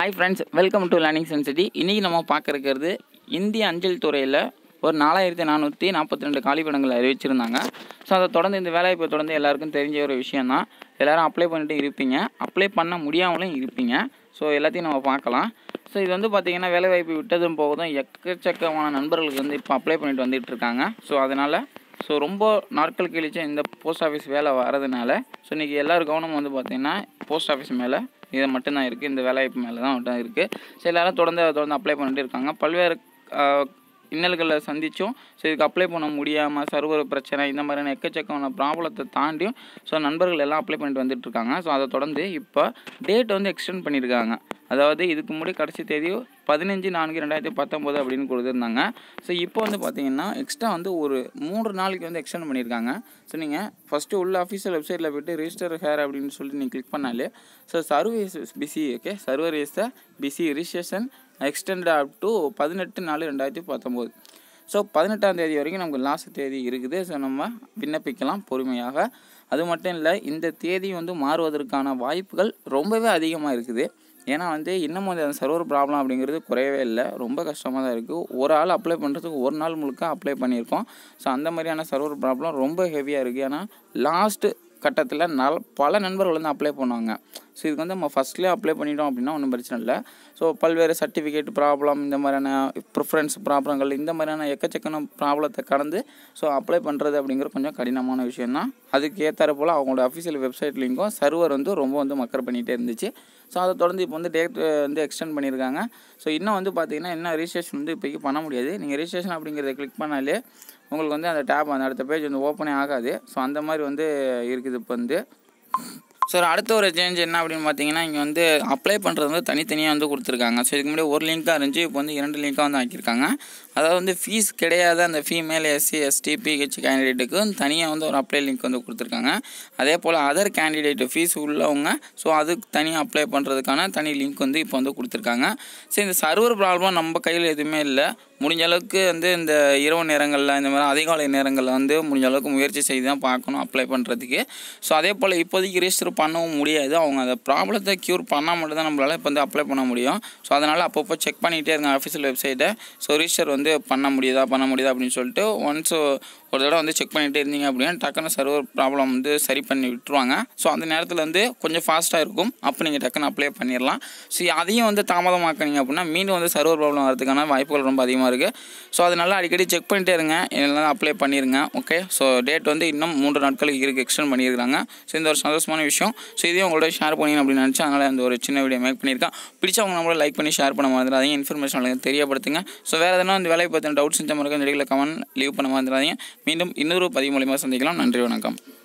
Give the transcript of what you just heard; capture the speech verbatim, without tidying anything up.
Hi friends, welcome to learning sensity. இன்றைக்கி நம்ம பார்க்க இருக்கிறது இந்திய அஞ்சல் துறையில் ஒரு நாலாயிரத்தி நானூற்றி நாற்பத்தி ரெண்டு காலிப்படங்கள் அறிவிச்சிருந்தாங்க. ஸோ அதை தொடர்ந்து இந்த வேலைவாய்ப்பை தொடர்ந்து எல்லாருக்கும் தெரிஞ்ச ஒரு விஷயம் தான். எல்லோரும் அப்ளை பண்ணிட்டு இருப்பீங்க, அப்ளை பண்ண முடியாமலும் இருப்பீங்க. ஸோ எல்லாத்தையும் நம்ம பார்க்கலாம். ஸோ இது வந்து பார்த்திங்கன்னா வேலைவாய்ப்பு விட்டதும் போகுதும் எக்கச்சக்கமான நண்பர்களுக்கு வந்து இப்போ அப்ளை பண்ணிட்டு வந்துட்டு இருக்காங்க. ஸோ அதனால் ஸோ ரொம்ப நாட்கள் கழிச்சு இந்த போஸ்ட் ஆஃபீஸ் வேலை வரதுனால ஸோ இன்றைக்கி எல்லோரும் கவனம் வந்து பார்த்திங்கன்னா போஸ்ட் ஆஃபீஸ் மேலே இது மட்டும்தான் இருக்குது, இந்த வேலைவாய்ப்பு மேலே தான் மட்டும் இருக்குது. ஸோ எல்லோரும் தொடர்ந்து அதை தொடர்ந்து அப்ளை பண்ணிட்டு இருக்காங்க. பல்வேறு இன்னல்களை சந்தித்தும் ஸோ இதுக்கு அப்ளை பண்ண முடியாமல் சர்வர் பிரச்சனை இந்த மாதிரியான எக்கச்சக்கமான ப்ராப்ளத்தை தாண்டியும் ஸோ நண்பர்கள் எல்லாம் அப்ளை பண்ணிட்டு வந்துட்டுருக்காங்க. ஸோ அதை தொடர்ந்து இப்போ டேட் வந்து எக்ஸ்டெண்ட் பண்ணியிருக்காங்க. அதாவது இதுக்கு முன்னாடி கடைசி தேதி பதினஞ்சு நான்கு ரெண்டாயிரத்தி பத்தொம்போது அப்படின்னு கொடுத்துருந்தாங்க. ஸோ இப்போ வந்து பார்த்திங்கன்னா எக்ஸ்ட்ரா வந்து ஒரு மூன்று நாளைக்கு வந்து எக்ஸ்டெண்ட் பண்ணியிருக்காங்க. ஸோ நீங்கள் ஃபஸ்ட்டு உள்ள அஃபீஷியல் வெப்சைட்டில் போய்ட்டு ரிஜிஸ்டர் ஹேர் அப்படின்னு சொல்லிட்டு நீங்கள் கிளிக் பண்ணாலே so server is busy okay server is the busy registration extend up to பதினெட்டு நாலு ரெண்டாயிரத்தி பத்தொம்போது. ஸோ பதினெட்டாம் தேதி வரைக்கும் நமக்கு லாஸ்ட் தேதி இருக்குது. ஸோ நம்ம விண்ணப்பிக்கலாம் பொறுமையாக. அது மட்டும் இல்லை, இந்த தேதி வந்து மாறுவதற்கான வாய்ப்புகள் ரொம்பவே அதிகமாக இருக்குது. ஏன்னா வந்து இன்னமும் அந்த சர்வர் ப்ராப்ளம் அப்படிங்கிறது குறையவே இல்லை, ரொம்ப கஷ்டமாக தான் இருக்குது. ஒரு ஆள் அப்ளை பண்ணுறதுக்கு ஒரு நாள் முழுக்க அப்ளை பண்ணியிருக்கோம். ஸோ அந்த மாதிரியான சர்வர் ப்ராப்ளம் ரொம்ப ஹெவியாக இருக்குது. ஏன்னா லாஸ்ட்டு கட்டத்தில் நல் பல நண்பர்கள் வந்து அப்ளை பண்ணுவாங்க. ஸோ இதுக்கு வந்து நம்ம ஃபஸ்ட்லேயே அப்ளை பண்ணிட்டோம் அப்படின்னா ஒன்றும் பிரச்சனை இல்லை. ஸோ பல்வேறு சர்டிஃபிகேட் ப்ராப்ளம் இந்த மாதிரியான ப்ரிஃபரன்ஸ் ப்ராப்ளங்கள் இந்த மாதிரியான எக்கச்சக்கான ப்ராப்ளத்தை கடந்து ஸோ அப்ளை பண்ணுறது அப்படிங்கிற கொஞ்சம் கடினமான விஷயந்தான். அதுக்கு ஏற்றாறு போல் அவங்களோட அஃபிஷியல் வெப்சைட் லிங்கும் சர்வர் வந்து ரொம்ப வந்து மக்கர் பண்ணிகிட்டே இருந்துச்சு. ஸோ அதை தொடர்ந்து இப்போ வந்து டேட் வந்து எக்ஸ்டெண்ட் பண்ணியிருக்காங்க. ஸோ இன்னும் வந்து பார்த்திங்கன்னா என்ன ரிஜிஸ்ட்ரேஷன் வந்து இப்போக்கி பண்ண முடியாது. நீங்கள் ரிஜிஸ்ட்ரேஷன் அப்படிங்கிறத கிளிக் பண்ணாலே உங்களுக்கு வந்து அந்த டேப் அந்த அடுத்த பேஜ் வந்து ஓப்பனே ஆகாது. ஸோ அந்த மாதிரி வந்து இருக்குது இப்போ வந்து. ஸோ அடுத்த ஒரு சேஞ்ச் என்ன அப்படின்னு பார்த்தீங்கன்னா, இங்கே வந்து அப்ளை பண்ணுறது வந்து தனித்தனியாக வந்து கொடுத்துருக்காங்க. ஸோ இதுக்கு முன்னாடி ஒரு லிங்காக இருந்துச்சு, இப்போ வந்து இரண்டு லிங்காக வந்து ஆக்கியிருக்காங்க. அதாவது வந்து ஃபீஸ் கிடையாத அந்த ஃபீமேல் எஸ்சி எஸ்டி பிஹெச் கேண்டிடேட்டுக்கு தனியாக வந்து ஒரு அப்ளை லிங்க் வந்து கொடுத்துருக்காங்க. அதே போல் அதர் கேண்டிடேட்டு ஃபீஸ் உள்ளவங்க ஸோ அதுக்கு தனியாக அப்ளை பண்ணுறதுக்கான தனி லிங்க் வந்து இப்போ வந்து கொடுத்துருக்காங்க. ஸோ இந்த சர்வர் ப்ராப்ளம் நம்ம கையில் எதுவுமே இல்லை. முடிஞ்ச அளவுக்கு வந்து இந்த இரவு நேரங்களில் இந்த மாதிரி அதிகாலை நேரங்களில் வந்து முடிஞ்ச அளவுக்கு முயற்சி செய்து தான் பார்க்கணும் அப்ளை பண்ணுறதுக்கு. ஸோ அதே போல் இப்போதைக்கு ரிஜிஸ்டர் பண்ணவும் முடியாது. அவங்க அந்த ப்ராப்ளத்தை க்யூர் பண்ணால் மட்டும் தான் நம்மளால் இப்போ வந்து அப்ளை பண்ண முடியும். ஸோ அதனால் அப்பப்போ செக் பண்ணிகிட்டே இருங்க அஃபிஷியல் வெப்சைட்டை. ஸோ ரிஜிஸ்டர் வந்து பண்ண முடியுதா பண்ண முடியுதா அப்படின்னு சொல்லிட்டு ஒன்ஸ் ஒரு தடவை வந்து செக் பண்ணிகிட்டே இருந்தீங்க அப்படின்னா டக்குன்னு சர்வர் ப்ராப்ளம் வந்து சரி பண்ணி விட்டுருவாங்க. ஸோ அந்த நேரத்தில் வந்து கொஞ்சம் ஃபாஸ்ட்டாக இருக்கும், அப்போ நீங்கள் டக்குன்னு அப்ளை பண்ணிடலாம். ஸோ அதையும் வந்து தாமதமாக்கினீங்க அப்படின்னா மீண்டும் வந்து சர்வர் ப்ராப்ளம் வரதுக்கான வாய்ப்புகள் ரொம்ப அதிகமாக இருக்குது. ஸோ அதனால் அடிக்கடி செக் பண்ணிட்டே இருங்க, எல்லாம் அப்ளை பண்ணிடுங்க. ஓகே, ஸோ டேட் வந்து இன்னும் மூன்று நாட்களுக்கு இருக்குது, எக்ஸ்டெண்ட் பண்ணியிருக்காங்க. ஸோ இந்த ஒரு சந்தோஷமான விஷயம். ஸோ இதையும் உங்களோட ஷேர் பண்ணிங்க அப்படின்னு நினச்சி அதனால் அந்த ஒரு சின்ன வீடியோ மேக் பண்ணியிருக்கேன். பிடிச்சவங்க நம்மளோட லைக் பண்ணி ஷேர் பண்ண மறந்துடாதீங்க, இன்ஃபர்மேஷன் தெரியப்படுத்துங்க. ஸோ வேறு எதனா இந்த வேலையை பற்றின டவுட்ஸ் இந்த மாதிரி இந்த வீடியோவில் கமெண்ட் லீவ் பண்ண மறந்துடாதீங்க. மீண்டும் இன்னொரு பதிவு மூலியமாக சந்திக்கலாம். நன்றி, வணக்கம்.